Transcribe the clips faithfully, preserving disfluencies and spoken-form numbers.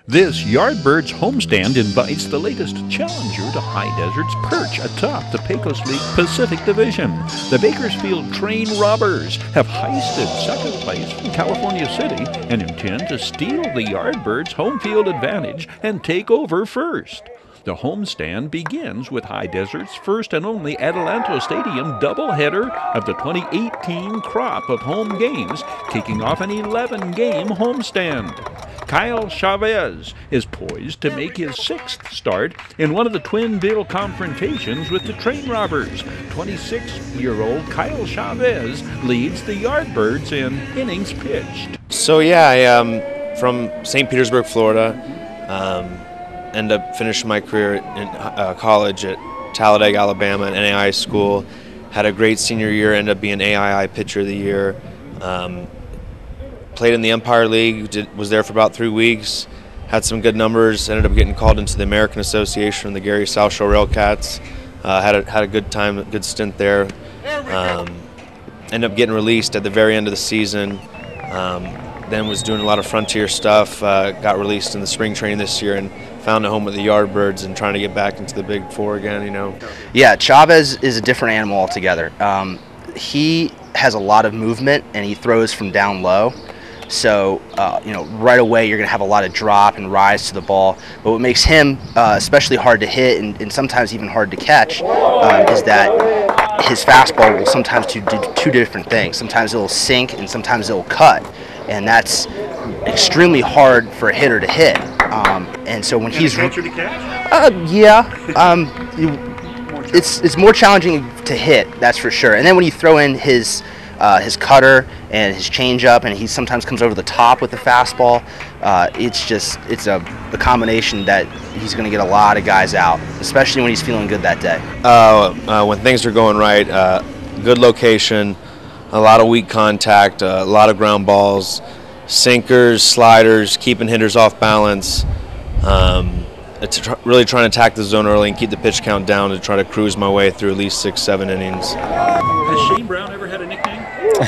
This Yardbirds homestand invites the latest challenger to High Desert's perch atop the Pecos League Pacific Division. The Bakersfield Train Robbers have heisted second place from California City and intend to steal the Yardbirds' home field advantage and take over first. The homestand begins with High Desert's first and only Adelanto Stadium doubleheader of the twenty eighteen crop of home games, kicking off an eleven-game homestand. Kyle Chavez is poised to make his sixth start in one of the twin bill confrontations with the Train Robbers. twenty-six-year-old Kyle Chavez leads the Yardbirds in innings pitched. So yeah, I am um, from Saint Petersburg, Florida. Um, ended up finishing my career in uh, college at Talladega, Alabama, at N A I school. Had a great senior year, ended up being A I I Pitcher of the Year. Um, Played in the Empire League, did, was there for about three weeks, had some good numbers, ended up getting called into the American Association, the Gary South Shore Railcats. Uh, had, a, had a good time, a good stint there. Um, ended up getting released at the very end of the season. Um, then was doing a lot of frontier stuff, uh, got released in the spring training this year and found a home with the Yardbirds and trying to get back into the Big Four again, you know. Yeah, Chavez is a different animal altogether. Um, he has a lot of movement and he throws from down low. So, uh, you know, right away you're going to have a lot of drop and rise to the ball. But what makes him uh, especially hard to hit and, and sometimes even hard to catch um, is that his fastball will sometimes do, do two different things. Sometimes it'll sink and sometimes it'll cut. And that's extremely hard for a hitter to hit. Um, and so when and he's... a catcher to catch? Uh, yeah. Um, you, it's, it's more challenging to hit, that's for sure. And then when you throw in his... Uh, his cutter and his changeup, and he sometimes comes over the top with the fastball. Uh, it's just it's a, a combination that he's going to get a lot of guys out, especially when he's feeling good that day. Uh, uh, when things are going right, uh, good location, a lot of weak contact, uh, a lot of ground balls, sinkers, sliders, keeping hitters off balance. Um, it's tr really trying to attack the zone early and keep the pitch count down to try to cruise my way through at least six, seven innings. Has Shane Brown ever had a nickname?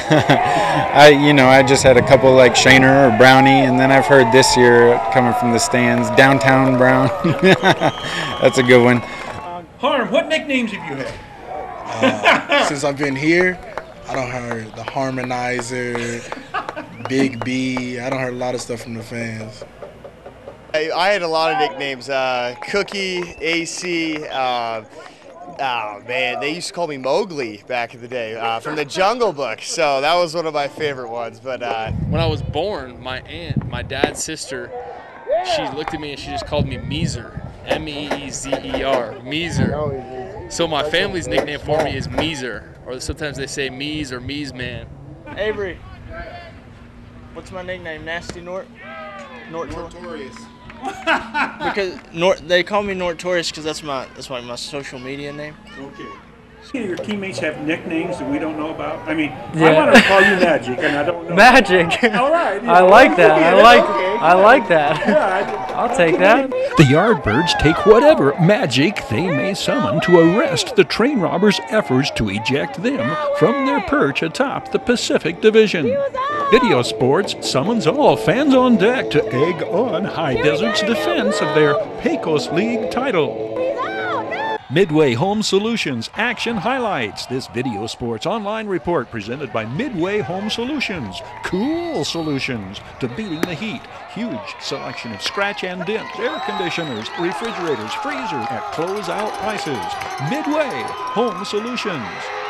I, you know, I just had a couple like Shaner or Brownie, and then I've heard this year coming from the stands, Downtown Brown. That's a good one. Harm, what nicknames have you had? Uh, since I've been here, I don't heard the Harmonizer, Big B. I don't heard a lot of stuff from the fans. I, I had a lot of nicknames. Uh, Cookie, A C. Uh, Oh man, they used to call me Mowgli back in the day uh, from the Jungle Book, so that was one of my favorite ones. But uh, when I was born, my aunt, my dad's sister, she looked at me and she just called me Meezer, M E E Z E R, Meezer. So my family's nickname for me is Meezer, or sometimes they say Meez or Meez Man. Avery, what's my nickname? Nasty Nort? Nort Notorious. Because Nort, they call me Notorious because that's my that's my, my social media name. Okay. Your teammates have nicknames that we don't know about. I mean, yeah. I want to call you Magic, and I don't know. Magic. All right. I like that. I like. Okay. I like that. Yeah, I'll take that. The Yardbirds take whatever magic they may summon to arrest the Train Robbers' efforts to eject them from their perch atop the Pacific Division. Video Sports summons all fans on deck to egg on High Desert's defense of their Pecos League title. Midway Home Solutions Action Highlights. This Video Sports online report presented by Midway Home Solutions. Cool solutions to beating the heat. Huge selection of scratch and dent air conditioners, refrigerators, freezers at closeout prices. Midway Home Solutions.